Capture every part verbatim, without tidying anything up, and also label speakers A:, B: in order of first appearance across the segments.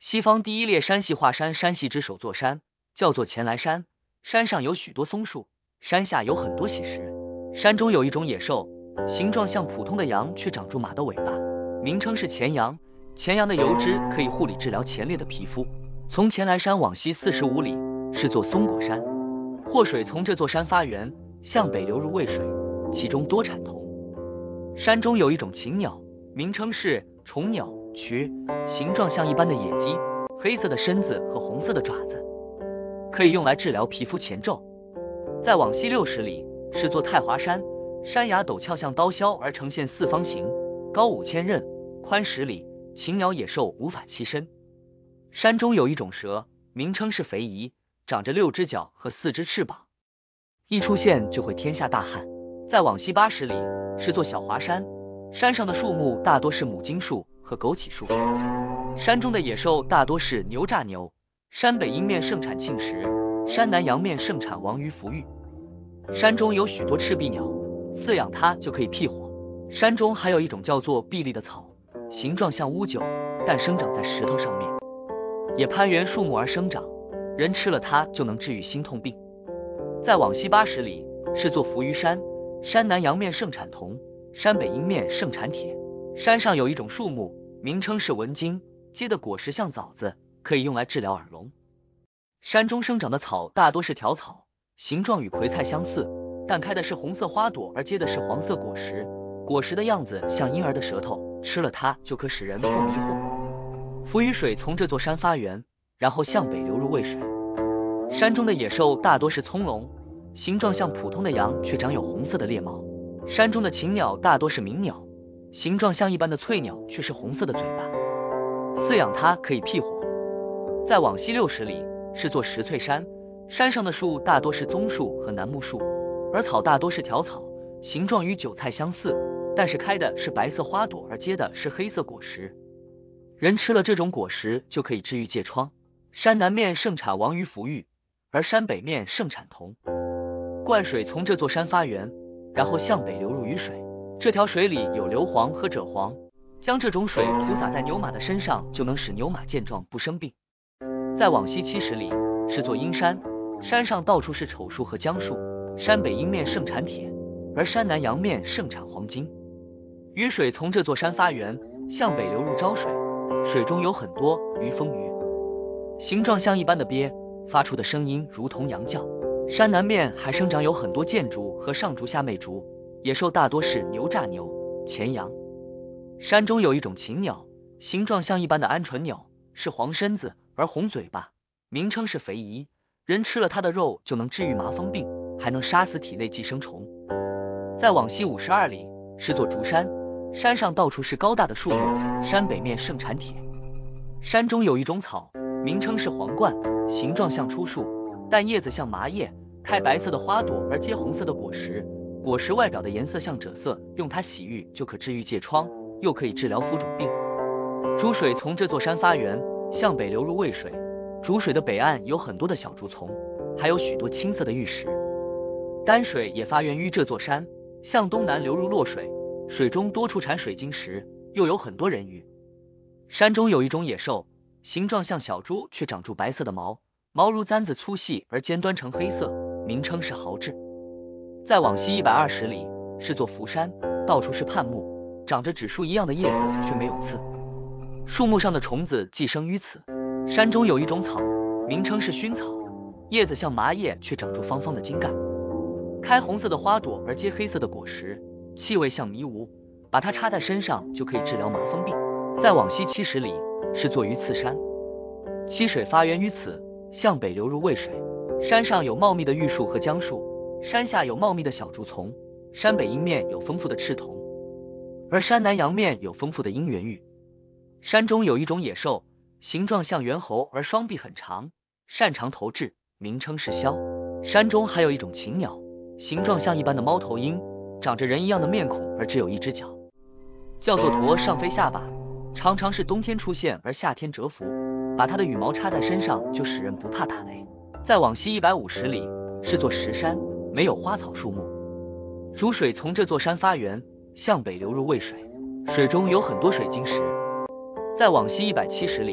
A: 西方第一列山系华山，山系之首座山叫做前来山，山上有许多松树，山下有很多喜石。山中有一种野兽，形状像普通的羊，却长住马的尾巴，名称是前羊。前羊的油脂可以护理治疗前裂的皮肤。从前来山往西四十五里是座松果山，祸水从这座山发源，向北流入渭水，其中多产铜。山中有一种禽鸟，名称是虫鸟渠，形状像一般的野鸡，黑色的身子和红色的爪子，可以用来治疗皮肤前皱。再往西六十里是座太华山，山崖陡峭像刀削而呈现四方形，高五千仞，宽十里，禽鸟野兽无法栖身。山中有一种蛇，名称是肥夷，长着六只脚和四只翅膀，一出现就会天下大旱。再往西八十里是座小华山，山上的树木大多是母金树和枸杞树，山中的野兽大多是牛蚱牛。山北阴面盛产磬石，山南阳面盛产王鱼浮玉。山中有许多赤壁鸟，饲养它就可以辟火。山中还有一种叫做碧丽的草，形状像乌桕，但生长在石头上面，也攀援树木而生长，人吃了它就能治愈心痛病。再往西八十里是座浮鱼山，山南阳面盛产铜，山北阴面盛产铁。山上有一种树木，名称是文荆，结的果实像枣子，可以用来治疗耳聋。山中生长的草大多是条草，形状与葵菜相似，但开的是红色花朵而结的是黄色果实，果实的样子像婴儿的舌头，吃了它就可使人不迷惑。浮鱼水从这座山发源，然后向北流入渭水。山中的野兽大多是葱龙，形状像普通的羊，却长有红色的鬣毛。山中的禽鸟大多是鸣鸟，形状像一般的翠鸟，却是红色的嘴巴，饲养它可以辟火。再往西六十里是座石翠山，山上的树大多是棕树和楠木树，而草大多是条草，形状与韭菜相似，但是开的是白色花朵而结的是黑色果实，人吃了这种果实就可以治愈疥疮。山南面盛产王鱼浮玉，而山北面盛产铜。灌水从这座山发源，然后向北流入雨水，这条水里有硫磺和赭黄，将这种水涂洒在牛马的身上，就能使牛马健壮不生病。再往西七十里是座阴山，山上到处是丑树和姜树，山北阴面盛产铁，而山南阳面盛产黄金。雨水从这座山发源，向北流入昭水，水中有很多鱼风鱼，形状像一般的鳖，发出的声音如同羊叫。山南面还生长有很多箭竹和上竹下妹竹，野兽大多是牛蚱牛、前羊。山中有一种禽鸟，形状像一般的鹌鹑鸟，是黄身子而红嘴巴，名称是肥夷，人吃了它的肉就能治愈麻风病，还能杀死体内寄生虫。再往西五十二里是座竹山，山上到处是高大的树木，山北面盛产铁。山中有一种草，名称是皇冠，形状像初树，但叶子像麻叶，开白色的花朵而结红色的果实，果实外表的颜色像赭色，用它洗浴就可治愈疥疮，又可以治疗浮肿病。竹水从这座山发源，向北流入渭水，竹水的北岸有很多的小竹丛，还有许多青色的玉石。丹水也发源于这座山，向东南流入洛水，水中多出产水晶石，又有很多人鱼。山中有一种野兽，形状像小猪，却长出白色的毛，毛如簪子粗细而尖端呈黑色，名称是豪志。再往西一百二十里是座福山，到处是泮木，长着指树一样的叶子，却没有刺，树木上的虫子寄生于此。山中有一种草，名称是薰草，叶子像麻叶，却长出方方的茎干，开红色的花朵而结黑色的果实，气味像迷雾，把它插在身上就可以治疗麻风病。再往西七十里是座鱼刺山，溪水发源于此，向北流入渭水，山上有茂密的玉树和姜树，山下有茂密的小竹丛，山北阴面有丰富的赤铜，而山南阳面有丰富的阴元玉。山中有一种野兽，形状像猿猴而双臂很长，擅长投掷，名称是枭。山中还有一种禽鸟，形状像一般的猫头鹰，长着人一样的面孔而只有一只脚，叫做驼上飞下巴，常常是冬天出现而夏天蛰伏，把它的羽毛插在身上就使人不怕打雷。再往西一百五十里是座石山，没有花草树木，竹水从这座山发源，向北流入渭水，水中有很多水晶石。再往西一百七十里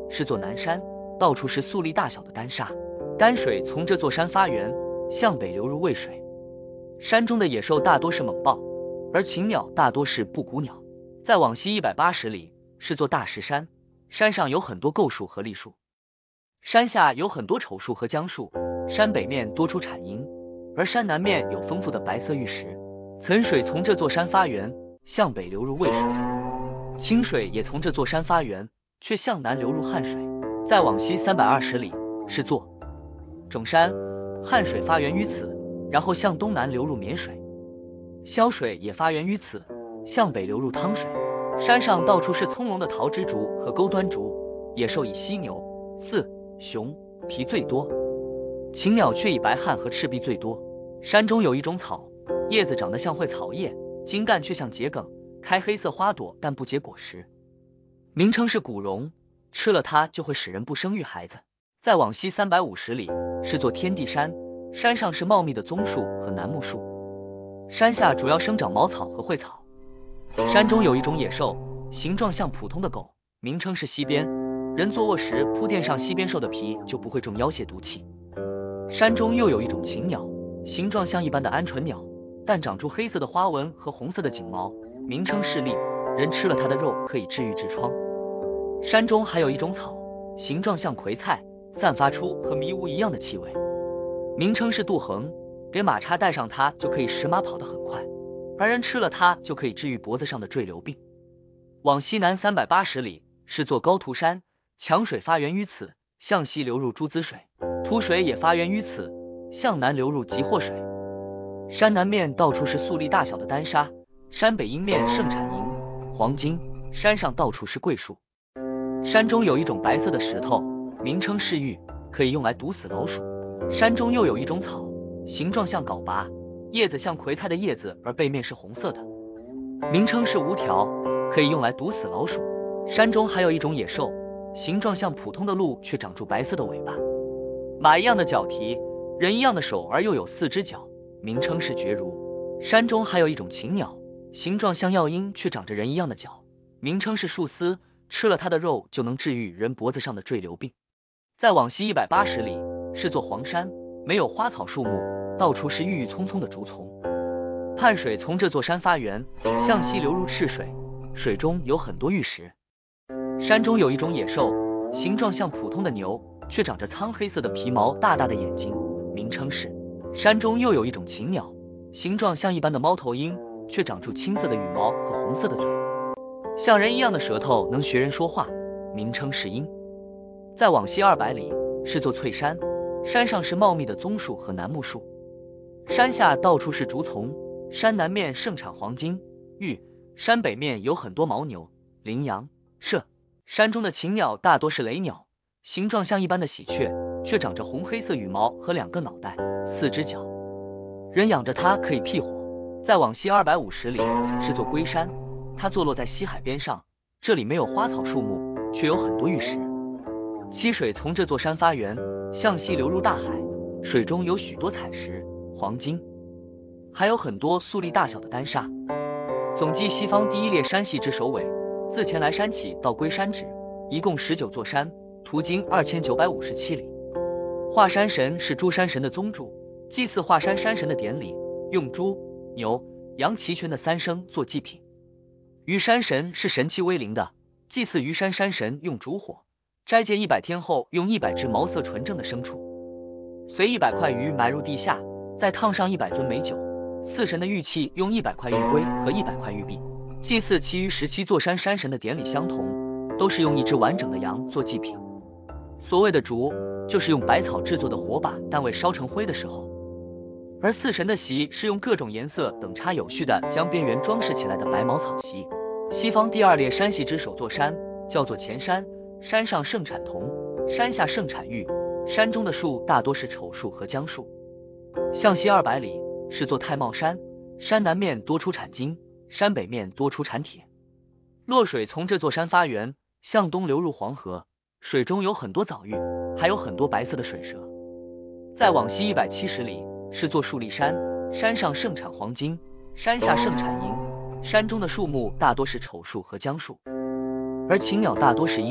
A: 是座南山，到处是粟粒大小的丹砂。丹水从这座山发源，向北流入渭水。山中的野兽大多是猛豹，而禽鸟大多是布谷鸟。再往西一百八十里是座大石山，山上有很多构树和栗树，山下有很多丑树和姜树。山北面多出产银，而山南面有丰富的白色玉石。岑水从这座山发源，向北流入渭水。清水也从这座山发源，却向南流入汉水。再往西三百二十里是座种山，汉水发源于此，然后向东南流入绵水。萧水也发源于此，向北流入汤水。山上到处是葱茏的桃枝竹和钩端竹，野兽以犀牛、兕、熊、皮最多，禽鸟却以白鹳和赤壁最多。山中有一种草，叶子长得像蕙草叶，茎干却像桔梗，开黑色花朵，但不结果实，名称是古榕，吃了它就会使人不生育孩子。再往西三百五十里是座天地山，山上是茂密的棕树和楠木树，山下主要生长茅草和蕙草。山中有一种野兽，形状像普通的狗，名称是西边，人坐卧时铺垫上西边兽的皮就不会中妖邪毒气。山中又有一种禽鸟，形状像一般的鹌鹑鸟，但长出黑色的花纹和红色的颈毛，名称是栗，人吃了它的肉可以治愈痔疮。山中还有一种草，形状像葵菜，散发出和迷雾一样的气味，名称是杜衡，给马叉带上它就可以使马跑得很快，而人吃了它就可以治愈脖子上的赘瘤病。往西南三百八十里是座高图山，强水发源于此，向西流入朱滋水。图水也发源于此，向南流入吉祸水。山南面到处是粟粒大小的丹砂，山北阴面盛产银、黄金，山上到处是桂树。山中有一种白色的石头，名称是玉，可以用来毒死老鼠。山中又有一种草，形状像缟拔，叶子像葵菜的叶子，而背面是红色的，名称是无条，可以用来毒死老鼠。山中还有一种野兽，形状像普通的鹿，却长出白色的尾巴，马一样的脚蹄，人一样的手，而又有四只脚，名称是绝如。山中还有一种禽鸟，形状像药鹰，却长着人一样的脚，名称是树丝，吃了它的肉就能治愈人脖子上的赘瘤病。再往西一百八十里是座黄山，没有花草树木，到处是郁郁葱葱的竹丛。汉水从这座山发源，向西流入赤水，水中有很多玉石。山中有一种野兽，形状像普通的牛，却长着苍黑色的皮毛，大大的眼睛，名称是。山中又有一种禽鸟，形状像一般的猫头鹰，却长出青色的羽毛和红色的嘴，像人一样的舌头，能学人说话，名称是鹰。再往西二百里是座翠山，山上是茂密的棕树和楠木树，山下到处是竹丛。山南面盛产黄金、玉，山北面有很多牦牛、羚羊、麝。山中的禽鸟大多是雷鸟，形状像一般的喜鹊，却长着红黑色羽毛和两个脑袋、四只脚，人养着它可以辟火。再往西二百五十里是座龟山，它坐落在西海边上，这里没有花草树木，却有很多玉石。溪水从这座山发源，向西流入大海，水中有许多彩石、黄金，还有很多粟粒大小的丹砂。总计西方第一列山系之首尾，自前来山起到龟山止，一共十九座山，途经二千九百五十七里。华山神是诸山神的宗主，祭祀华山山神的典礼用猪、牛、羊齐全的三牲做祭品。虞山神是神气威灵的，祭祀虞山山神用烛火，斋戒一百天后用一百只毛色纯正的牲畜，随一百块鱼埋入地下，再烫上一百樽美酒。四神的玉器用一百块玉龟和一百块玉璧。祭祀其余十七座山山神的典礼相同，都是用一只完整的羊做祭品。所谓的烛，就是用百草制作的火把，但未烧成灰的时候。而四神的席是用各种颜色等差有序的将边缘装饰起来的白毛草席。西方第二列山系之首座山叫做前山，山上盛产铜，山下盛产玉，山中的树大多是丑树和姜树。向西二百里是座太茂山，山南面多出产金，山北面多出产铁。洛水从这座山发源，向东流入黄河，水中有很多藻玉，还有很多白色的水蛇。再往西一百七十里是座树立山，山上盛产黄金，山下盛产银，山中的树木大多是丑树和姜树，而禽鸟大多是鹰、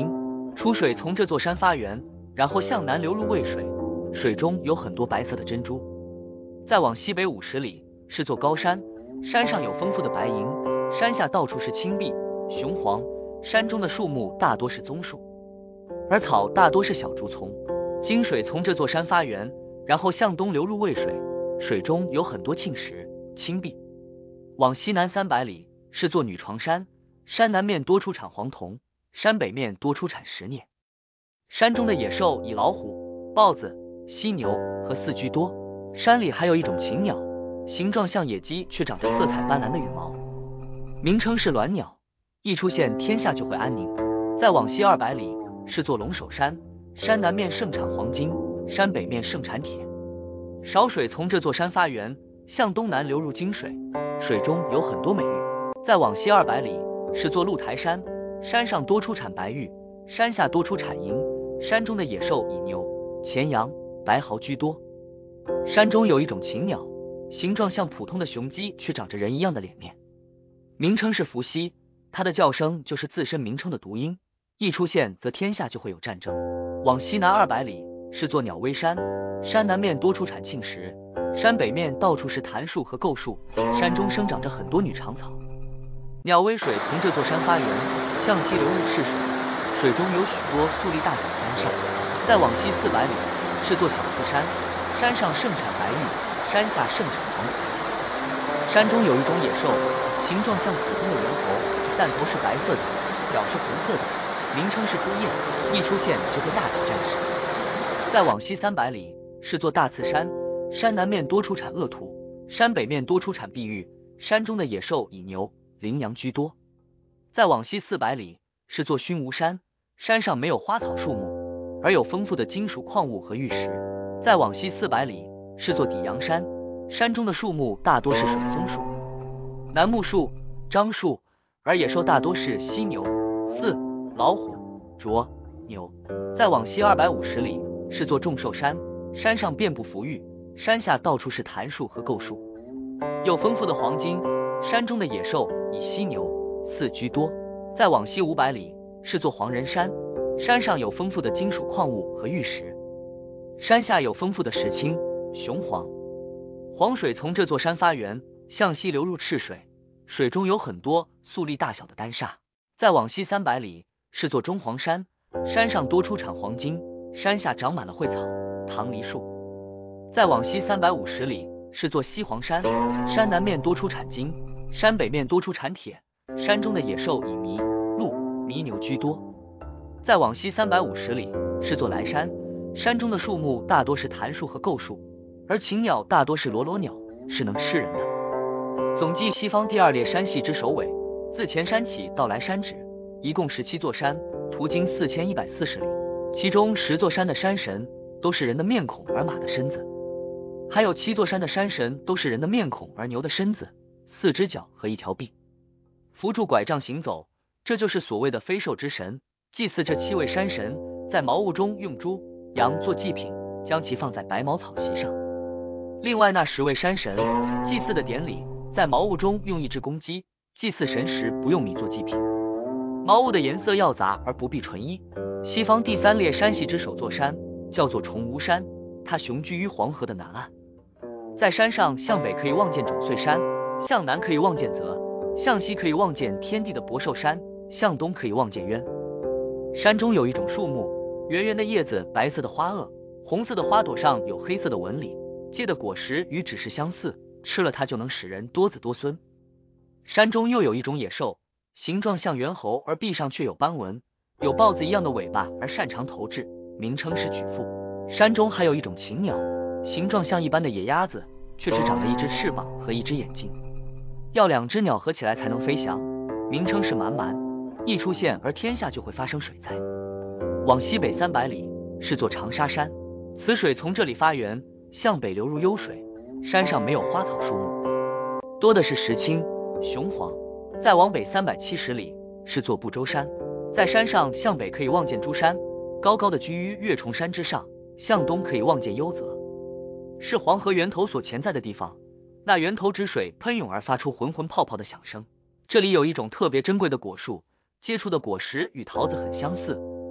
A: 出水从这座山发源，然后向南流入渭水，水中有很多白色的珍珠。再往西北五十里是座高山，山上有丰富的白银，山下到处是青碧、雄黄，山中的树木大多是棕树，而草大多是小竹丛。金水从这座山发源，然后向东流入渭水，水中有很多磬石、青碧。往西南三百里是座女床山，山南面多出产黄铜，山北面多出产石镍。山中的野兽以老虎、豹子、犀牛和兕居多，山里还有一种禽鸟，形状像野鸡，却长着色彩斑斓的羽毛，名称是鸾鸟，一出现天下就会安宁。再往西二百里是座龙首山，山南面盛产黄金，山北面盛产铁。少水从这座山发源，向东南流入金水，水中有很多美玉。再往西二百里是座鹿台山，山上多出产白玉，山下多出产银，山中的野兽以牛、前羊、白毫居多。山中有一种禽鸟，形状像普通的雄鸡，却长着人一样的脸面，名称是伏羲，它的叫声就是自身名称的读音，一出现则天下就会有战争。往西南二百里是座鸟威山，山南面多出产磬石，山北面到处是檀树和构树，山中生长着很多女长草。鸟威水从这座山发源，向西流入赤水，水中有许多粟粒大小的丹砂。再往西四百里是座小刺山，山上盛产白玉，山下盛产黄土。山中有一种野兽，形状像普通的猿猴，但头是白色的，脚是红色的，名称是朱雁，一出现就会大起战事。再往西三百里是座大刺山，山南面多出产恶土，山北面多出产碧玉，山中的野兽以牛、羚羊居多。再往西四百里是座熏无山，山上没有花草树木，而有丰富的金属矿物和玉石。再往西四百里是座底阳山，山中的树木大多是水松树、楠木树、樟树，而野兽大多是犀牛、兕、老虎、啄、牛。再往西二百五十里是座众兽山，山上遍布浮玉，山下到处是檀树和构树，有丰富的黄金，山中的野兽以犀牛、兕居多。再往西五百里是座黄人山，山上有丰富的金属矿物和玉石，山下有丰富的石青、雄黄。黄水从这座山发源，向西流入赤水，水中有很多粟粒大小的丹砂。再往西三百里是座中黄山，山上多出产黄金，山下长满了蕙草、棠梨树。再往西三百五十里是座西黄山，山南面多出产金，山北面多出产铁，山中的野兽以麋、鹿、牻牛居多。再往西三百五十里是座来山，山中的树木大多是檀树和构树，而禽鸟大多是罗罗鸟，是能吃人的。总计西方第二列山系之首尾，自前山起到来山止，一共十七座山，途经四千一百四十里，其中十座山的山神都是人的面孔而马的身子，还有七座山的山神都是人的面孔而牛的身子，四只脚和一条臂，扶住拐杖行走，这就是所谓的飞兽之神。祭祀这七位山神，在茅屋中用猪、羊做祭品，将其放在白茅草席上。另外那十位山神祭祀的典礼，在茅屋中用一只公鸡，祭祀神时不用米做祭品。茅屋的颜色要杂而不必纯一。西方第三列山系之首座山叫做崇吾山，它雄居于黄河的南岸。在山上向北可以望见种穗山，向南可以望见泽，向西可以望见天地的博寿山，向东可以望见渊。山中有一种树木，圆圆的叶子，白色的花萼，红色的花朵上有黑色的纹理，结的果实与枳实相似，吃了它就能使人多子多孙。山中又有一种野兽，形状像猿猴，而臂上却有斑纹，有豹子一样的尾巴，而擅长投掷，名称是举腹。山中还有一种禽鸟，形状像一般的野鸭子，却只长了一只翅膀和一只眼睛，要两只鸟合起来才能飞翔，名称是蛮蛮，一出现而天下就会发生水灾。往西北三百里是座长沙山，此水从这里发源，向北流入幽水，山上没有花草树木，多的是石青、雄黄。再往北三百七十里是座不周山，在山上向北可以望见诸山，高高的居于月重山之上，向东可以望见幽泽，是黄河源头所潜在的地方。那源头之水喷涌而发出浑浑泡泡的响声。这里有一种特别珍贵的果树，结出的果实与桃子很相似，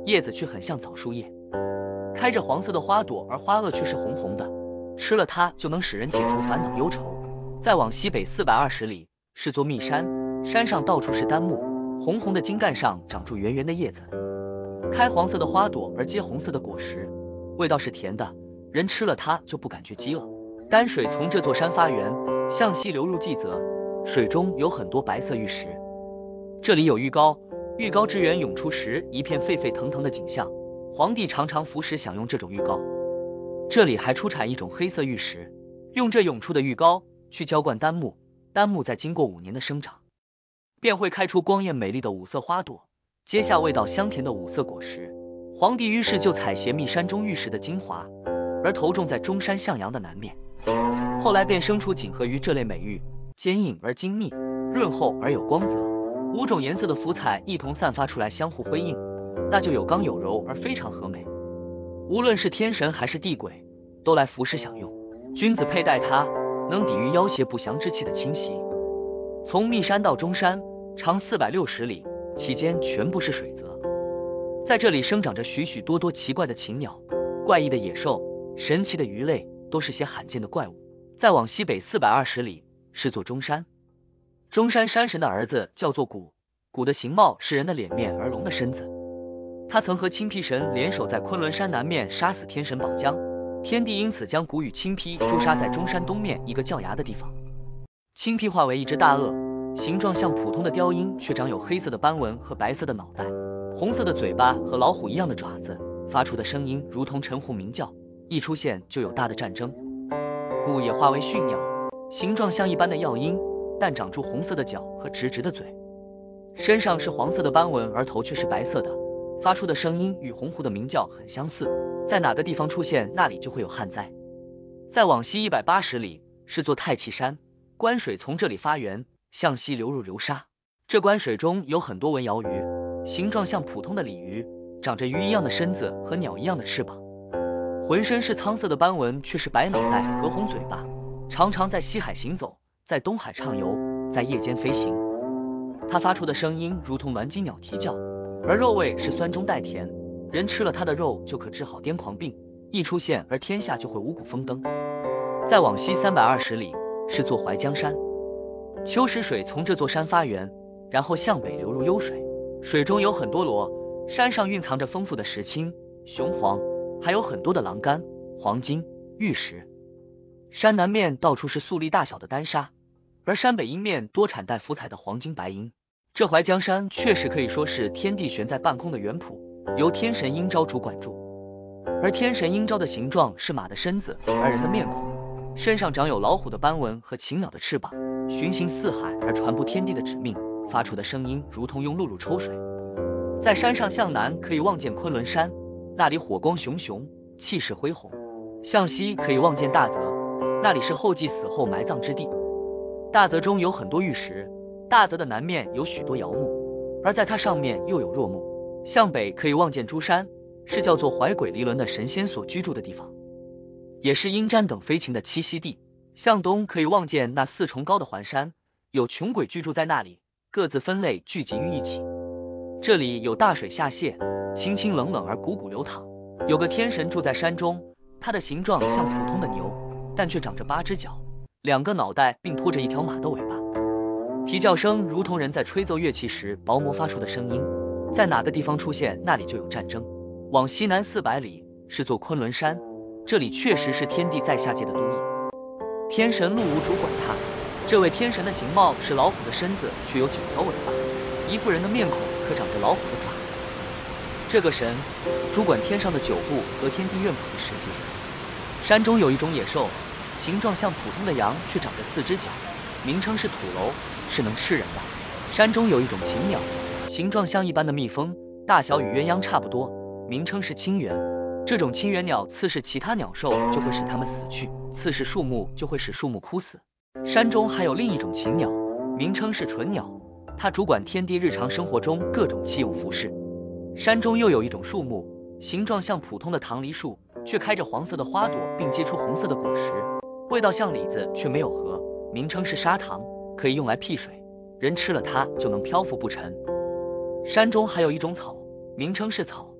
A: 叶子却很像枣树叶，开着黄色的花朵，而花萼却是红红的，吃了它就能使人解除烦恼忧愁。再往西北四百二十里是座密山，山上到处是丹木，红红的茎干上长出圆圆的叶子，开黄色的花朵而结红色的果实，味道是甜的，人吃了它就不感觉饥饿。丹水从这座山发源，向西流入济泽，水中有很多白色玉石。这里有玉膏，玉膏之源涌出时一片沸沸腾腾的景象，皇帝常常服食享用这种玉膏。这里还出产一种黑色玉石，用这涌出的玉膏去浇灌丹木，丹木在经过五年的生长，便会开出光艳美丽的五色花朵，结下味道香甜的五色果实。皇帝于是就采撷密山中玉石的精华，而投种在中山向阳的南面。后来便生出锦和玉这类美玉，坚硬而精密，润厚而有光泽，五种颜色的福彩一同散发出来，相互辉映，那就有刚有柔而非常和美。无论是天神还是地鬼，都来服食享用。君子佩戴它，能抵御妖邪不祥之气的侵袭。从密山到中山，长四百六十里，其间全部是水泽。在这里生长着许许多多奇怪的禽鸟，怪异的野兽，神奇的鱼类，都是些罕见的怪物。再往西北四百二十里是座中山，中山山神的儿子叫做古，古的形貌是人的脸面而龙的身子。他曾和青皮神联手在昆仑山南面杀死天神宝江，天帝因此将古与青皮诛杀在中山东面一个叫崖的地方。青皮化为一只大鳄，形状像普通的雕鹰，却长有黑色的斑纹和白色的脑袋，红色的嘴巴和老虎一样的爪子，发出的声音如同晨狐鸣叫，一出现就有大的战争。古也化为驯鸟，形状像一般的药鹰，但长出红色的角和直直的嘴，身上是黄色的斑纹，而头却是白色的，发出的声音与红狐的鸣叫很相似，在哪个地方出现，那里就会有旱灾。再往西一百八十里是座太气山，关水从这里发源，向西流入流沙。这关水中有很多文鳐鱼，形状像普通的鲤鱼，长着鱼一样的身子和鸟一样的翅膀，浑身是苍色的斑纹，却是白脑袋和红嘴巴，常常在西海行走，在东海畅游，在夜间飞行。它发出的声音如同鸾金鸟啼叫，而肉味是酸中带甜，人吃了它的肉就可治好癫狂病，一出现而天下就会五谷丰登。再往西三百二十里是座淮江山，秋时水从这座山发源，然后向北流入幽水，水中有很多螺，山上蕴藏着丰富的石青、雄黄，还有很多的琅干、黄金、玉石。山南面到处是粟粒大小的丹砂，而山北阴面多产带福彩的黄金白银。这淮江山确实可以说是天地悬在半空的园圃，由天神应招主管住。而天神应招的形状是马的身子，而人的面孔，身上长有老虎的斑纹和禽鸟的翅膀，巡行四海而传布天地的旨命，发出的声音如同用露露抽水。在山上向南可以望见昆仑山，那里火光熊熊，气势恢宏。向西可以望见大泽，那里是后稷死后埋葬之地。大泽中有很多玉石，大泽的南面有许多瑶木，而在它上面又有若木。向北可以望见诸山，是叫做怀鬼离轮的神仙所居住的地方，也是阴瞻等飞禽的栖息地。向东可以望见那四重高的环山，有穷鬼居住在那里，各自分类聚集于一起。这里有大水下泻，清清冷冷而汩汩流淌。有个天神住在山中，它的形状像普通的牛，但却长着八只脚，两个脑袋，并拖着一条马的尾巴。啼叫声如同人在吹奏乐器时薄膜发出的声音，在哪个地方出现，那里就有战争。往西南四百里是座昆仑山，这里确实是天帝在下界的都邑，天神陆无主管它。这位天神的形貌是老虎的身子，却有九条尾巴，一副人的面孔，可长着老虎的爪子。这个神主管天上的九部和天地认可的世界。山中有一种野兽，形状像普通的羊，却长着四只脚，名称是土楼，是能吃人的。山中有一种禽鸟，形状像一般的蜜蜂，大小与鸳鸯差不多，名称是青猿。这种青猿鸟刺噬其他鸟兽，就会使它们死去，刺噬树木，就会使树木枯死。山中还有另一种禽鸟，名称是纯鸟，它主管天地日常生活中各种器用服饰。山中又有一种树木，形状像普通的棠梨树，却开着黄色的花朵，并结出红色的果实，味道像李子，却没有核，名称是砂糖，可以用来辟水，人吃了它就能漂浮不沉。山中还有一种草，名称是草，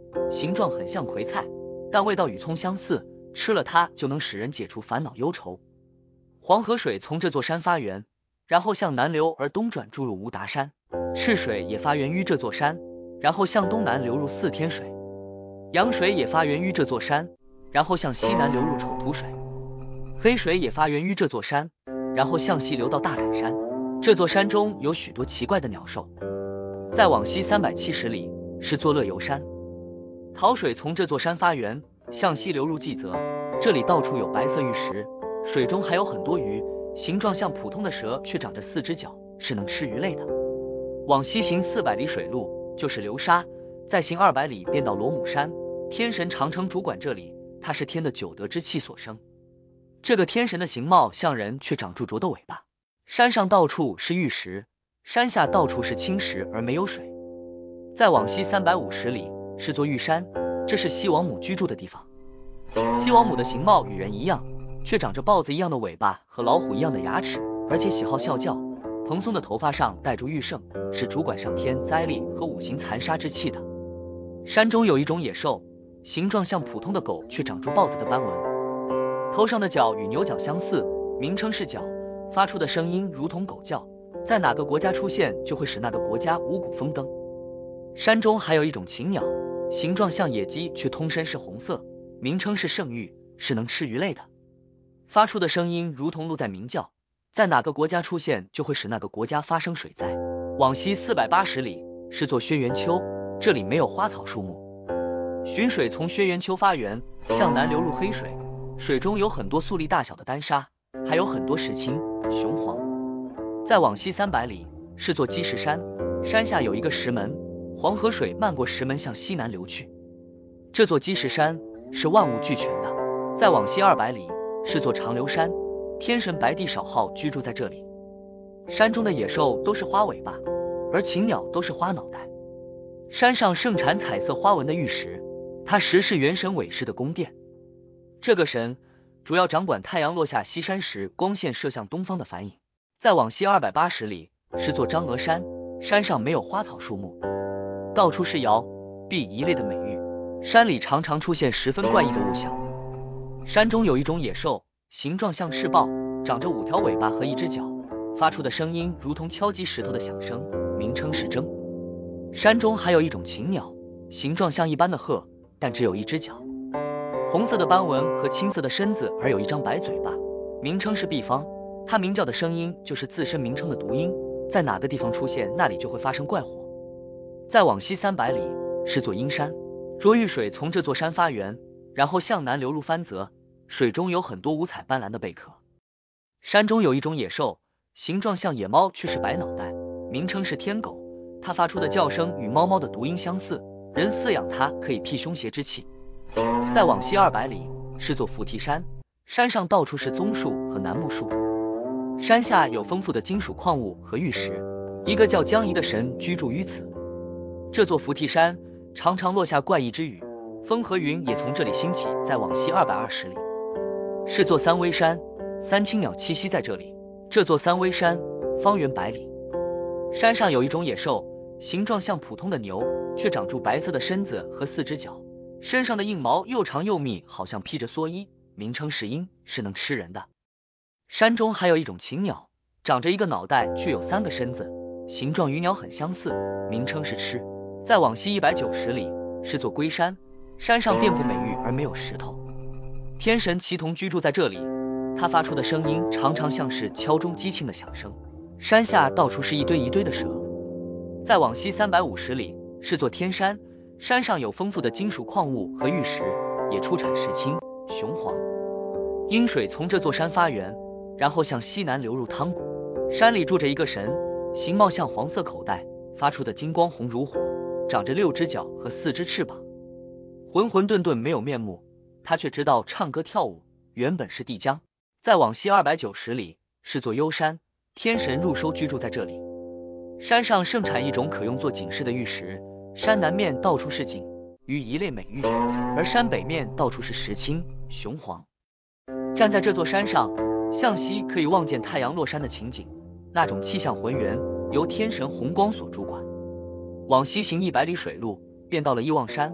A: 形状很像葵菜，但味道与葱相似，吃了它就能使人解除烦恼忧愁。黄河水从这座山发源，然后向南流而东转注入无达山。赤水也发源于这座山，然后向东南流入四天水。阳水也发源于这座山，然后向西南流入丑土水。黑水也发源于这座山，然后向西流到大胆山。这座山中有许多奇怪的鸟兽。再往西三百七十里是座乐游山。桃水从这座山发源，向西流入季泽，这里到处有白色玉石，水中还有很多鱼，形状像普通的蛇，却长着四只脚，是能吃鱼类的。往西行四百里水路就是流沙，再行二百里便到罗母山。天神常常主管这里，他是天的九德之气所生。这个天神的形貌像人，却长住拙的尾巴。山上到处是玉石，山下到处是青石而没有水。再往西三百五十里是座玉山，这是西王母居住的地方。西王母的形貌与人一样，却长着豹子一样的尾巴和老虎一样的牙齿，而且喜好啸叫。蓬松的头发上戴住玉胜，是主管上天灾厉和五行残杀之气的。山中有一种野兽，形状像普通的狗，却长出豹子的斑纹，头上的角与牛角相似，名称是角，发出的声音如同狗叫，在哪个国家出现就会使那个国家五谷丰登。山中还有一种禽鸟，形状像野鸡，却通身是红色，名称是圣玉，是能吃鱼类的，发出的声音如同鹿在鸣叫，在哪个国家出现就会使那个国家发生水灾。往西四百八十里是座轩辕丘，这里没有花草树木。浔水从轩辕丘发源，向南流入黑水，水中有很多粟粒大小的丹砂，还有很多石青、雄黄。再往西三百里是座鸡石山，山下有一个石门，黄河水漫过石门向西南流去。这座鸡石山是万物俱全的。再往西二百里是座长流山，天神白帝少昊居住在这里。山中的野兽都是花尾巴，而禽鸟都是花脑袋。山上盛产彩色花纹的玉石，它实是元神韦氏的宫殿。这个神主要掌管太阳落下西山时光线射向东方的反影。再往西二百八十里是座张峨山，山上没有花草树木，到处是瑶、碧一类的美玉，山里常常出现十分怪异的物象。山中有一种野兽，形状像赤豹，长着五条尾巴和一只脚，发出的声音如同敲击石头的响声，名称是铮。山中还有一种禽鸟，形状像一般的鹤，但只有一只脚，红色的斑纹和青色的身子，而有一张白嘴巴，名称是毕方。它鸣叫的声音就是自身名称的读音，在哪个地方出现，那里就会发生怪火。再往西三百里是座阴山，浊玉水从这座山发源，然后向南流入番泽，水中有很多五彩斑斓的贝壳。山中有一种野兽，形状像野猫，却是白脑袋，名称是天狗，它发出的叫声与猫猫的读音相似，人饲养它可以辟凶邪之气。再往西二百里是座菩提山，山上到处是棕树和楠木树，山下有丰富的金属矿物和玉石，一个叫江夷的神居住于此。这座菩提山常常落下怪异之雨，风和云也从这里兴起。再往西二百二十里是座三危山，三青鸟栖息在这里。这座三危山方圆百里，山上有一种野兽，形状像普通的牛，却长出白色的身子和四只脚，身上的硬毛又长又密，好像披着蓑衣，名称是鹰，是能吃人的。山中还有一种禽鸟，长着一个脑袋，却有三个身子，形状与鸟很相似，名称是螭。再往西一百九十里是座龟山，山上遍布美玉而没有石头，天神齐同居住在这里，它发出的声音常常像是敲钟击磬的响声。山下到处是一堆一堆的蛇。再往西三百五十里是座天山，山上有丰富的金属矿物和玉石，也出产石青、雄黄。阴水从这座山发源，然后向西南流入汤谷。山里住着一个神，形貌像黄色口袋，发出的金光红如火，长着六只脚和四只翅膀，浑浑沌沌没有面目，他却知道唱歌跳舞，原本是帝江。再往西二百九十里是座幽山，天神入收居住在这里。山上盛产一种可用作警示的玉石，山南面到处是锦、鱼一类美玉，而山北面到处是石青、雄黄。站在这座山上，向西可以望见太阳落山的情景，那种气象浑圆，由天神红光所主管。往西行一百里水路，便到了一望山，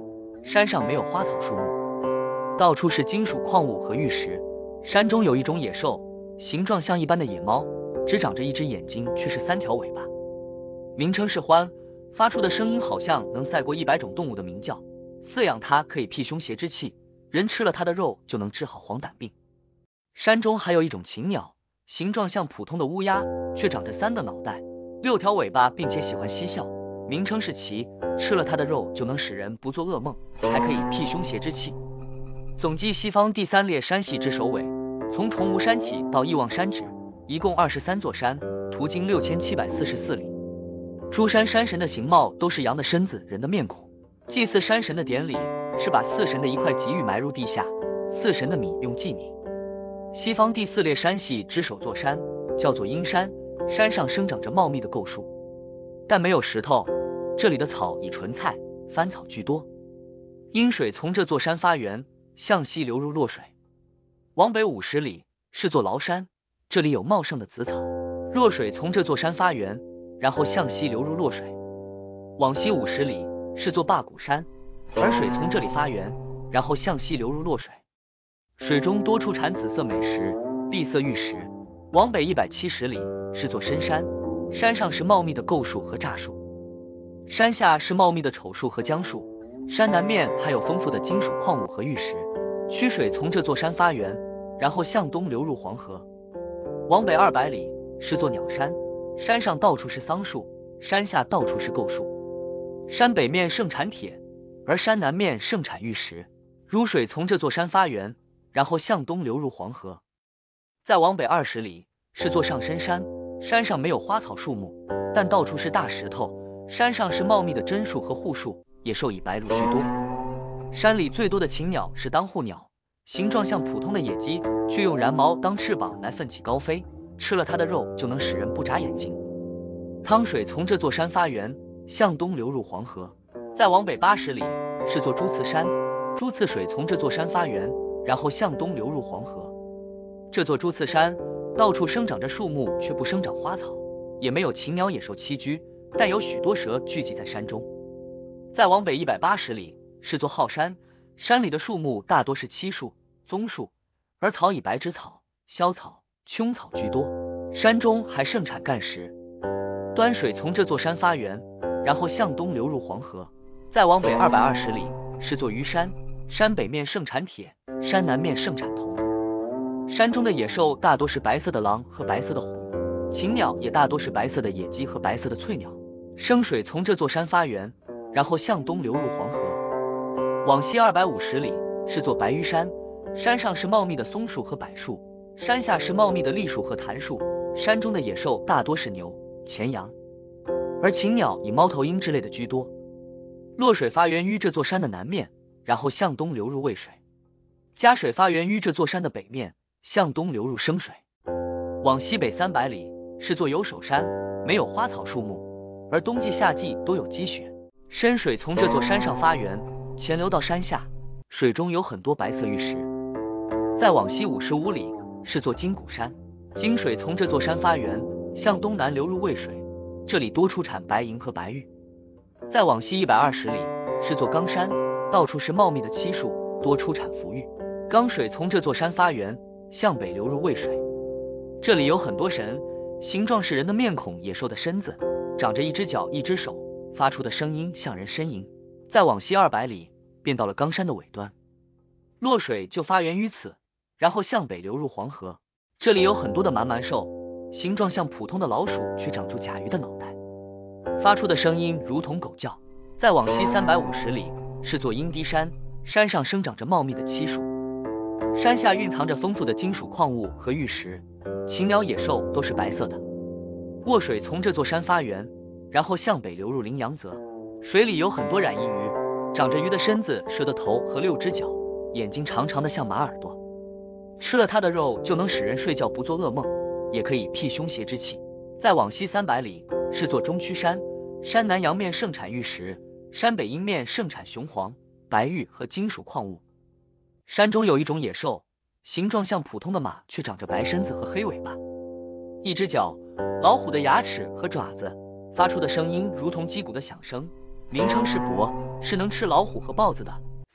A: 山上没有花草树木，到处是金属矿物和玉石。山中有一种野兽，形状像一般的野猫，只长着一只眼睛，却是三条尾巴，名称是獾，发出的声音好像能赛过一百种动物的鸣叫。饲养它可以辟凶邪之气，人吃了它的肉就能治好黄疸病。山中还有一种禽鸟，形状像普通的乌鸦，却长着三个脑袋，六条尾巴，并且喜欢嬉笑，名称是奇，吃了它的肉就能使人不做噩梦，还可以辟凶邪之气。总计西方第三列山系之首尾，从崇吾山起到义望山止，一共二十三座山，途经六千七百四十四里。诸山山神的形貌都是羊的身子，人的面孔。祭祀山神的典礼是把祀神的一块鲫玉埋入地下，祀神的米用稷米。西方第四列山系之首座山叫做阴山，山上生长着茂密的构树，但没有石头，这里的草以纯菜、番草居多。阴水从这座山发源，向西流入洛水，往北五十里是座崂山，这里有茂盛的紫草。洛水从这座山发源，然后向西流入洛水，往西五十里是座霸谷山，而水从这里发源，然后向西流入洛水，水中多出产紫色美石、碧色玉石。往北一百七十里是座深山，山上是茂密的构树和柞树，山下是茂密的丑树和姜树。山南面还有丰富的金属矿物和玉石。曲水从这座山发源，然后向东流入黄河。往北二百里是座鸟山，山上到处是桑树，山下到处是构树。山北面盛产铁，而山南面盛产玉石。汝水从这座山发源，然后向东流入黄河。再往北二十里是座上深山，山上没有花草树木，但到处是大石头，山上是茂密的榛树和槲树，野兽以白鹭居多。山里最多的禽鸟是当户鸟，形状像普通的野鸡，却用髯毛当翅膀来奋起高飞，吃了它的肉就能使人不眨眼睛。汤水从这座山发源，向东流入黄河。再往北八十里是座朱次山，朱次水从这座山发源，然后向东流入黄河。这座朱次山到处生长着树木，却不生长花草，也没有禽鸟野兽栖居，但有许多蛇聚集在山中。再往北一百八十里是座浩山，山里的树木大多是漆树、棕树，而草以白芷草、萧草、琼草居多。山中还盛产干石。端水从这座山发源，然后向东流入黄河。再往北二百二十里是座虞山，山北面盛产铁，山南面盛产铜。山中的野兽大多是白色的狼和白色的虎，禽鸟也大多是白色的野鸡和白色的翠鸟。生水从这座山发源，然后向东流入黄河。往西二百五十里是座白鱼山，山上是茂密的松树和柏树，山下是茂密的栗树和檀树。山中的野兽大多是牛、前羊，而禽鸟以猫头鹰之类的居多。洛水发源于这座山的南面，然后向东流入渭水。嘉水发源于这座山的北面，向东流入生水。往西北三百里是座有首山，没有花草树木，而冬季夏季都有积雪。深水从这座山上发源，潜流到山下，水中有很多白色玉石。再往西五十五里是座金谷山，金水从这座山发源，向东南流入渭水，这里多出产白银和白玉。再往西一百二十里是座冈山，到处是茂密的漆树，多出产浮玉。冈水从这座山发源，向北流入渭水，这里有很多神，形状是人的面孔，野兽的身子，长着一只脚一只手，发出的声音像人呻吟。再往西二百里便到了冈山的尾端，洛水就发源于此，然后向北流入黄河。这里有很多的蛮蛮兽，形状像普通的老鼠，却长出甲鱼的脑袋，发出的声音如同狗叫。再往西三百五十里是座阴堤山，山上生长着茂密的漆树，山下蕴藏着丰富的金属矿物和玉石，禽鸟野兽都是白色的。沃水从这座山发源，然后向北流入羚羊泽，水里有很多染衣鱼，长着鱼的身子、蛇的头和六只脚，眼睛长长的像马耳朵，吃了它的肉就能使人睡觉不做噩梦，也可以辟凶邪之气。再往西三百里是座中区山，山南阳面盛产玉石，山北阴面盛产雄黄、白玉和金属矿物。山中有一种野兽，形状像普通的马，却长着白身子和黑尾巴，一只脚，老虎的牙齿和爪子，发出的声音如同击鼓的响声，名称是伯，是能吃老虎和豹子的，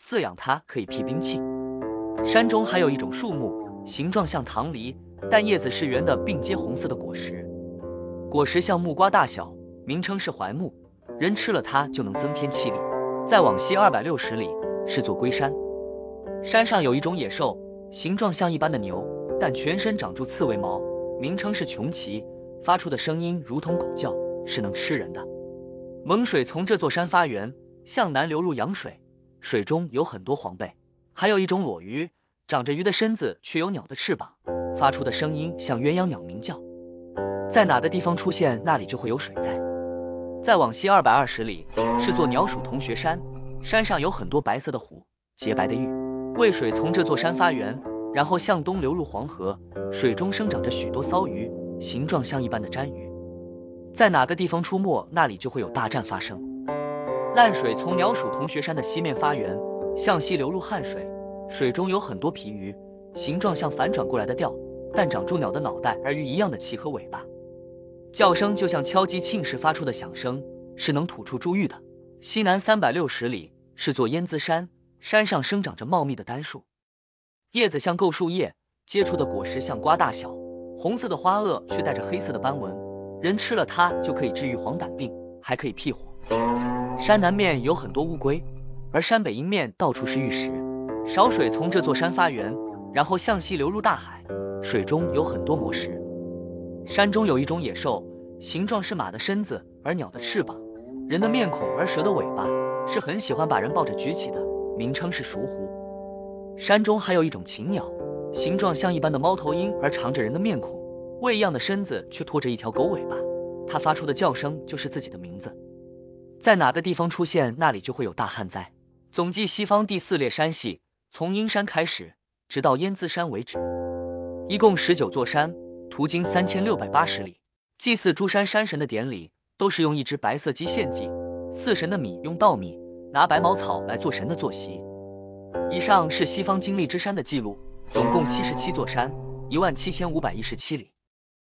A: 饲养它可以辟兵器。山中还有一种树木，形状像糖梨，但叶子是圆的，并结红色的果实，果实像木瓜大小，名称是槐木，人吃了它就能增添气力。再往西二百六十里是座龟山，山上有一种野兽，形状像一般的牛，但全身长出刺猬毛，名称是穷奇，发出的声音如同狗叫，是能吃人的。猛水从这座山发源，向南流入洋水，水中有很多黄贝。还有一种裸鱼，长着鱼的身子，却有鸟的翅膀，发出的声音像鸳鸯鸟鸣叫。在哪个地方出现，那里就会有水灾。再往西二百二十里是座鸟鼠同学山，山上有很多白色的虎，洁白的玉。渭水从这座山发源，然后向东流入黄河，水中生长着许多骚鱼，形状像一般的鲇鱼。在哪个地方出没，那里就会有大战发生。烂水从鸟鼠同学山的西面发源，向西流入汉水，水中有很多皮鱼，形状像反转过来的调，但长住鸟的脑袋而鱼一样的鳍和尾巴，叫声就像敲击磬时发出的响声，是能吐出珠玉的。西南三百六十里是座烟姿山，山上生长着茂密的丹树，叶子像构树叶，结出的果实像瓜大小，红色的花萼却带着黑色的斑纹，人吃了它就可以治愈黄疸病，还可以辟火。山南面有很多乌龟，而山北阴面到处是玉石。少水从这座山发源，然后向西流入大海，水中有很多魔石。山中有一种野兽，形状是马的身子，而鸟的翅膀，人的面孔，而蛇的尾巴，是很喜欢把人抱着举起的，名称是熟狐。山中还有一种禽鸟，形状像一般的猫头鹰，而长着人的面孔，胃一样的身子，却拖着一条狗尾巴，它发出的叫声就是自己的名字。在哪个地方出现，那里就会有大旱灾。总计西方第四列山系，从阴山开始，直到烟姿山为止，一共十九座山，途经三千六百八十里。祭祀诸山山神的典礼，都是用一只白色鸡献祭，祀神的米用稻米，拿白茅草来做神的坐席。以上是西方经历之山的记录，总共七十七座山，一万七千五百一十七里。